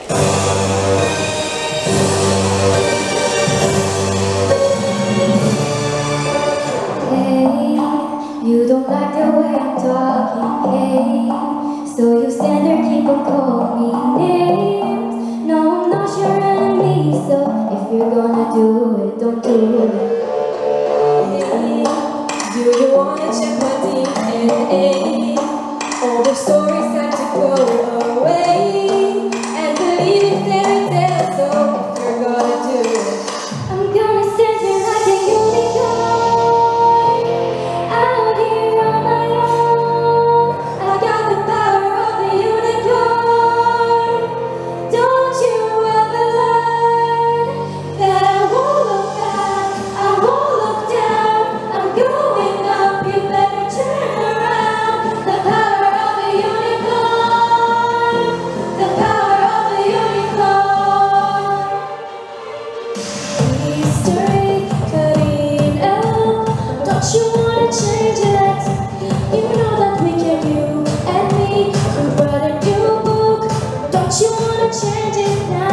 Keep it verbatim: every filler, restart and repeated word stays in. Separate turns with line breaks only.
You don't like the way I'm talking, hey. So you stand there, keep on calling me names. No, I'm not your enemy, so if you're gonna do it, don't do it.
Hey, do you wanna check my D N A? All the stories have to go away, and believe in fairy tales, so if you're gonna do it,
I'm gonna stand here like a unicorn. Change it. You know that we can, you and me, we wrote a new book. Don't you wanna change it now?